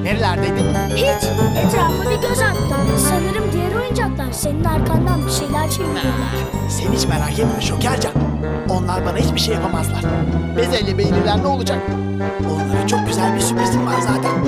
Nerelerdeydin? Hiç. Etrafa bir göz attım. Sanırım diğer oyuncaklar senin arkandan bir şeyler çeviriyorlar. Sen hiç merak etme Şokercan. Onlar bana hiçbir şey yapamazlar. Bezelye beyliler ne olacak? Onlara çok güzel bir sürprizim var zaten.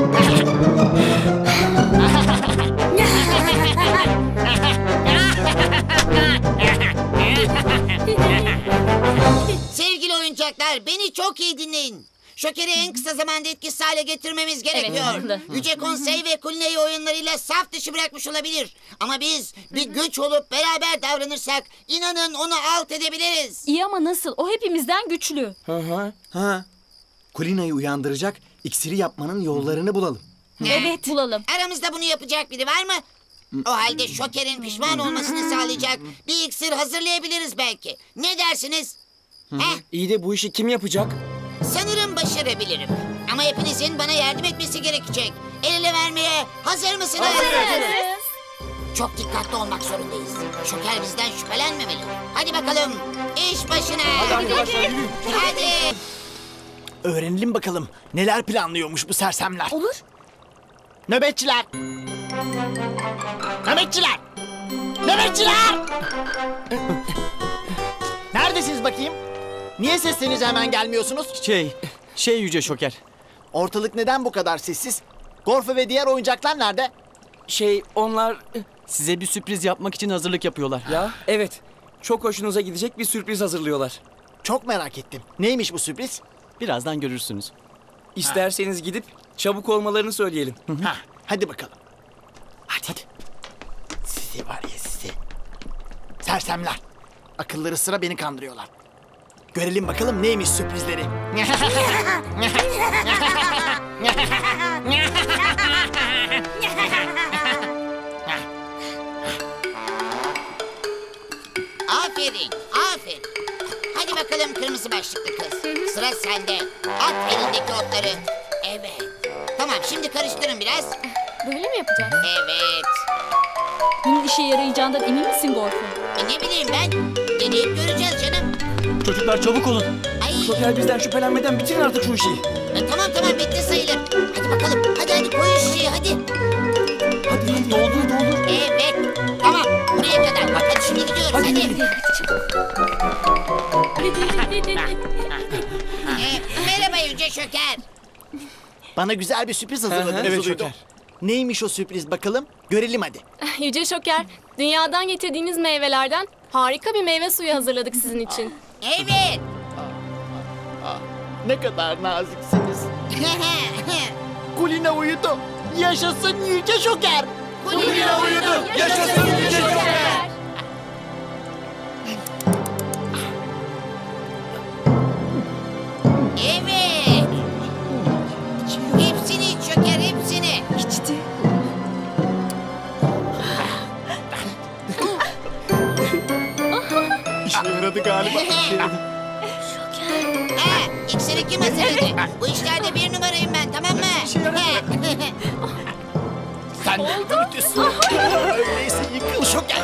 Sevgili oyuncaklar, beni çok iyi dinleyin. Şoker'i en kısa zamanda etkisiz hale getirmemiz gerekiyor. Evet, Yüce Konsey ve Kulina'yı oyunlarıyla saf dışı bırakmış olabilir. Ama biz bir güç olup beraber davranırsak inanın onu alt edebiliriz. İyi ama nasıl? O hepimizden güçlü. Ha. Kulina'yı uyandıracak iksiri yapmanın yollarını bulalım. Evet, bulalım. Aramızda bunu yapacak biri var mı? O halde Şoker'in pişman olmasını sağlayacak bir iksir hazırlayabiliriz belki. Ne dersiniz? Heh, İyi de bu işi kim yapacak? sanırım başarabilirim. Ama hepinizin bana yardım etmesi gerekecek. El ele vermeye hazır mısınız? Hazırız. Çok dikkatli olmak zorundayız. Şoker bizden şüphelenmemeli. Hadi bakalım, iş başına. Hadi. Öğrenelim bakalım neler planlıyormuş bu sersemler. Olur. Nöbetçiler! Nöbetçiler! Nöbetçiler! Neredesiniz bakayım? Niye seslerinize hemen gelmiyorsunuz? Şey Yüce Şoker. Ortalık neden bu kadar sessiz? Gorfo ve diğer oyuncaklar nerede? Onlar size bir sürpriz yapmak için hazırlık yapıyorlar. Ya evet. Çok hoşunuza gidecek bir sürpriz hazırlıyorlar. Çok merak ettim. Neymiş bu sürpriz? Birazdan görürsünüz. İsterseniz gidip çabuk olmalarını söyleyelim. Hadi bakalım. Hadi. Sizi var ya sizi. Sersemler. Akılları sıra beni kandırıyorlar. Görelim bakalım neymiş sürprizleri. Aferin, aferin. Hadi bakalım kırmızı başlıklı kız. Sıra sende. At elindeki otları. Evet. Tamam, şimdi karıştırın biraz. Böyle mi yapacağız? Evet. Bunun işe yarayacağından emin misin Gorfo? Ne bileyim ben. Deneyip göreceğiz canım. Çocuklar çabuk olun. Ay. Şoker bizden şüphelenmeden bitirin artık şu işi. Tamam bitti sayılır. Hadi bakalım. Hadi koy işi hadi. Hadi doldur. Evet. Tamam. Buraya kadar. Hadi şimdi gidiyoruz. Hadi. Merhaba Yüce Şoker. Bana güzel bir sürpriz hazırladınız. Evet, duydum. Şoker. Neymiş o sürpriz bakalım? Görelim hadi. Yüce Şoker, dünyadan getirdiğiniz meyvelerden harika bir meyve suyu hazırladık sizin için. Evet. Ne kadar naziksiniz. Kulina uyudu. Yaşasın Yüce Şoker. Kulina uyudu. Yaşasın Yüce Şoker. Evet. Hepsini iç Şoker, hepsini. İçti. İşe yaradı galiba. İksiri kim hazırladı? Bu işlerde bir numarayım ben, tamam mı? Sen de kötüsün. Öyleyse yıkıl Şoker.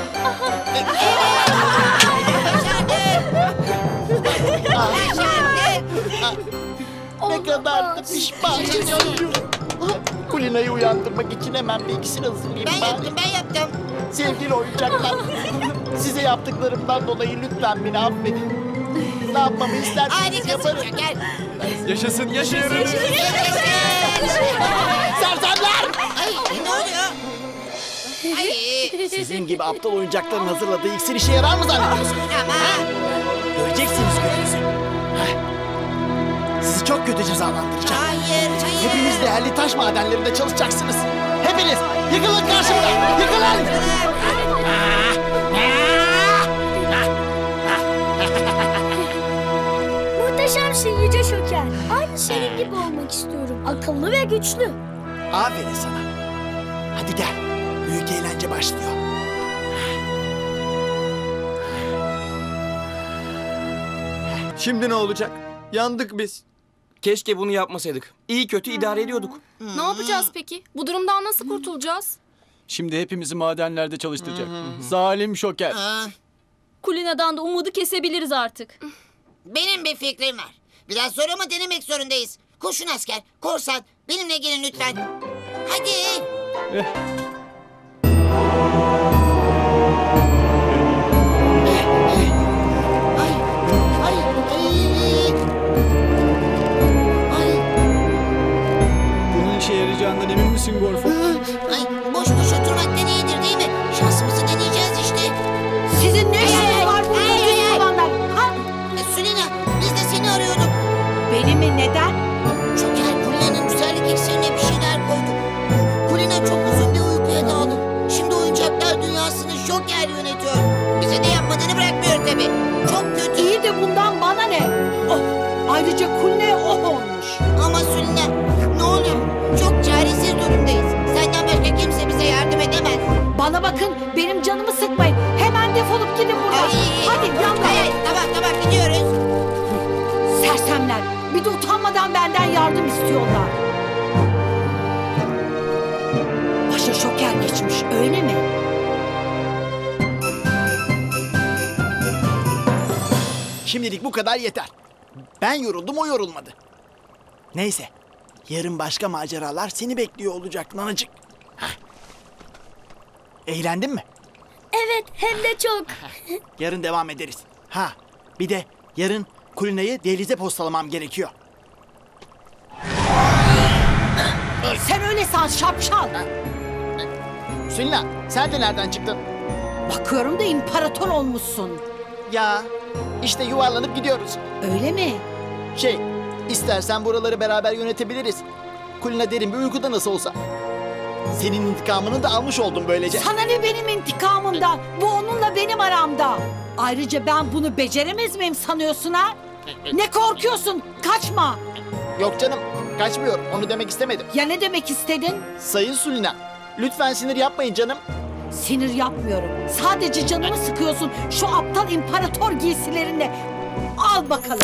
Başardık. Ne kadar da pişmanım. Kulina'yı uyandırmak için hemen bir iksir hazırlayayım Ben yaptım. Sevgili oyuncaklar, size yaptıklarımdan dolayı lütfen beni affedin. Ne yapmamı isterseniz Harikasın yaparım. Şoker. Yaşasın yaşıyoruz. Sersemler! Ay, ne oluyor? Ay, Sizin gibi aptal oyuncakların hazırladığı iksir işe yarar mı zannediyorsunuz? ama Göreceksiniz gününüzü. Sizi çok kötü cezalandıracağım. hayır. Hepiniz değerli taş madenlerinde çalışacaksınız. Hepiniz yıkılın karşımda. Yıkılın! Muhteşemsin Yüce Şoker. Aynı senin gibi olmak istiyorum. Akıllı ve güçlü. Aferin sana. Hadi gel. Büyük eğlence başlıyor. Şimdi ne olacak? Yandık biz. Keşke bunu yapmasaydık. İyi kötü idare ediyorduk. Ne yapacağız peki? Bu durumdan nasıl kurtulacağız? Şimdi hepimizi madenlerde çalıştıracak. Zalim Şoker. Kulina'dan da umudu kesebiliriz artık. Benim bir fikrim var. Biraz sonra mı denemek zorundayız? Kurşun asker, korsan, benimle gelin lütfen. Hadi. Ay, ay, ay. Bunun işe yarayacağından emin misin Gorfo? Ay, boş boş oturmaktan iyidir değil mi? Şansımızı deneyeceğiz işte. Sizin ne işiniz var burada düz olanlar? Ha? Süleyna, biz de seni arıyorduk. Beni mi neden? Şoker Kulina'nın güzellik iksirine bir şeyler koydu. Kulina çok uzun bir uykuya daldı. Şimdi oyuncaklar dünyasını Şoker yönetiyor. Bize ne yapmadığını bırakmıyor tabii. Çok kötü. İyi de bundan bana ne? Oh, ayrıca Kulina'ya oh olmuş. Ama Süleyna, ne olur? Çok çaresiz durumdayız. Senden başka kimse bize yardım edemez. Bana bakın, benim canımı sıkmayın. Hemen defolup gidin buradan. Hadi yanına. Hayır, tamam gidiyoruz. Sersemler, bir de utanmadan benden yardım istiyorlar. Başa Şoker geçmiş, öyle mi? Şimdilik bu kadar yeter. Ben yoruldum, o yorulmadı. Neyse. Yarın başka maceralar seni bekliyor olacak nanacık. Hah. Eğlendin mi? Evet, hem de çok. Yarın devam ederiz. Ha, bir de yarın Kulina'yı dehlize postalamam gerekiyor. Sen öyle san şapşal. Süleyna, sen de nereden çıktın? Bakıyorum da imparator olmuşsun. Ya, işte yuvarlanıp gidiyoruz. Öyle mi? İstersen buraları beraber yönetebiliriz. Kulina derin bir uykuda nasıl olsa. Senin intikamını da almış oldum böylece. Sana ne benim intikamımdan? Bu onunla benim aramda. Ayrıca ben bunu beceremez miyim sanıyorsun ha? Ne korkuyorsun? Kaçma. Yok canım, kaçmıyorum. Onu demek istemedim. Ya ne demek istedin? Sayın Süleyna, lütfen sinir yapmayın canım. Sinir yapmıyorum. Sadece canımı sıkıyorsun şu aptal imparator giysilerinde. Al bakalım.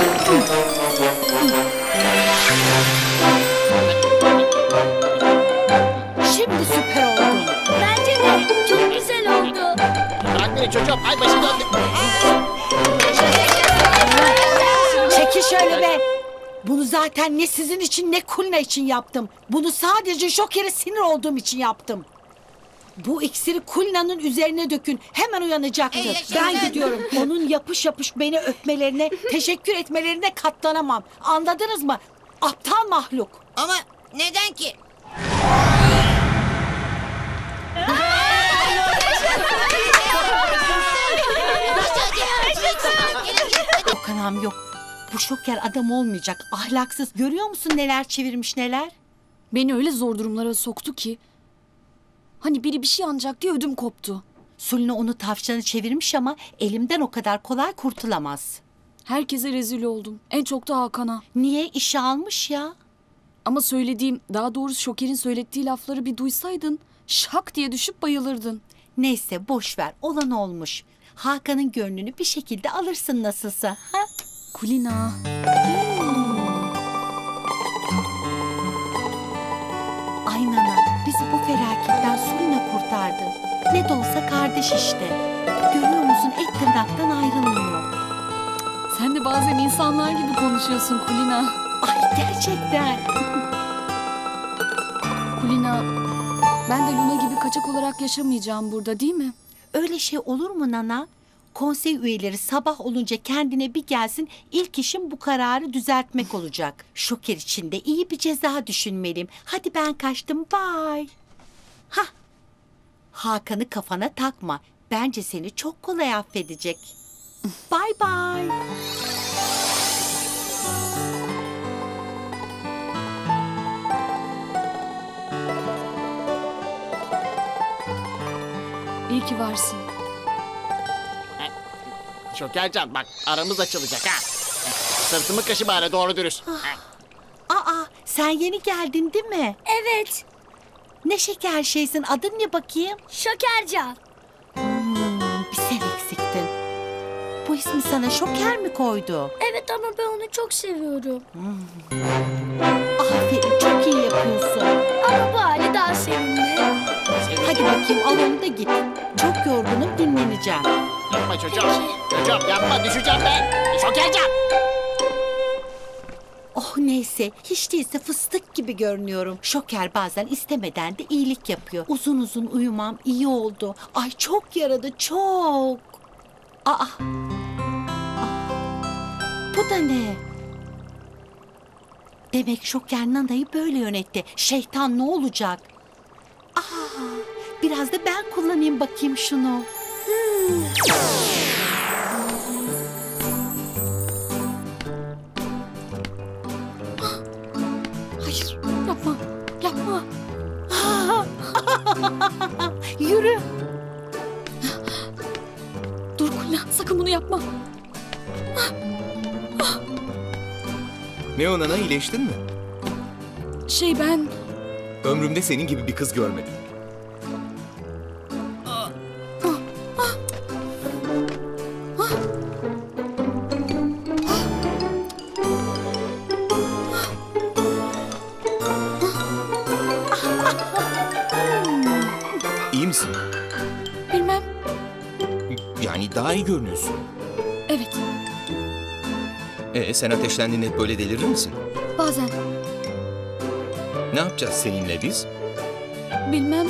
Şimdi süper oldu. Bence de çok güzel oldu. Bırak beni çocuğum, ay başım döndü. Çekil şöyle be. Bunu zaten ne sizin için ne Kulina için yaptım. Bunu sadece Joker'e sinir olduğum için yaptım. Bu iksiri Kulina'nın üzerine dökün. Hemen uyanacaktır. yaşasın. Ben gidiyorum. Onun yapış yapış beni öpmelerine, teşekkür etmelerine katlanamam. Anladınız mı? Aptal mahluk. Ama neden ki? Yok anam yok. Bu Şoker adam olmayacak. Ahlaksız. Görüyor musun neler çevirmiş neler? Beni öyle zor durumlara soktu ki. Hani biri bir şey anacak diye ödüm koptu. Sulina onu tavşanı çevirmiş ama elimden o kadar kolay kurtulamaz. Herkese rezil oldum. En çok da Hakan'a. Niye? İşe almış ya. Ama söylediğim, daha doğrusu Şoker'in söylettiği lafları bir duysaydın... ...şak diye düşüp bayılırdın. Neyse boş ver. Olan olmuş. Hakan'ın gönlünü bir şekilde alırsın nasılsa. Ha? Kulina. Ay nana, bizi bu felaketten Sulina kurtardı. Ne de olsa kardeş işte. Görüyor musun et tırnaktan ayrılmıyor. Sen de bazen insanlar gibi konuşuyorsun Kulina. Ay gerçekten. Kulina, ben de Luna gibi kaçak olarak yaşamayacağım burada değil mi? Öyle şey olur mu nana? Konsey üyeleri sabah olunca kendine bir gelsin, ilk işim bu kararı düzeltmek olacak. Şoker için de iyi bir ceza düşünmeliyim. Hadi ben kaçtım, bye. Hah. Hakan'ı kafana takma. Bence seni çok kolay affedecek. Bye bye. İyi ki varsın. Şokercan bak, aramız açılacak ha. Sırtımı kaşı bari doğru dürüst. Aa, sen yeni geldin değil mi? Evet, Ne şeker şeysin, adın ne bakayım? Şokercan. Bir sen eksiktin. Bu ismi sana Şoker mi koydu? Evet ama ben onu çok seviyorum. Aferin, çok iyi yapıyorsun. Ama bu hali daha sevimli. Hadi bakayım al onu da git. Çok yorgunum, dinleneceğim. Yapma çocuğum. Çocuğum yapma, düşeceğim ben. Şokercan. Oh neyse, hiç değilse fıstık gibi görünüyorum. Şoker bazen istemeden de iyilik yapıyor. Uzun uzun uyumam iyi oldu. Ay çok yaradı, çok. Aa. Bu da ne? Demek Şoker Nana'yı böyle yönetti. Şeytan ne olacak? Aa, biraz da ben kullanayım bakayım şunu. Hayır yapma. Yapma. Yürü. Dur Kulina sakın bunu yapma. Ne o Nana, iyileştin mi? Ben... Ömrümde senin gibi bir kız görmedim. İyi misin? Bilmem. Yani daha iyi görünüyorsun. Evet Sen ateşlendiğinde hep böyle delirir misin? bazen. Ne yapacağız seninle biz? Bilmem.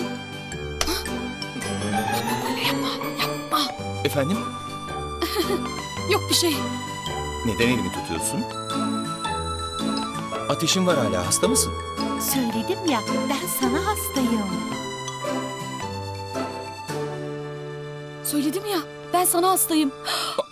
Efendim? Yok bir şey. Neden elimi tutuyorsun? Ateşin var hala, hasta mısın? Söyledim ya, ben sana hastayım. Söyledim ya ben sana hastayım.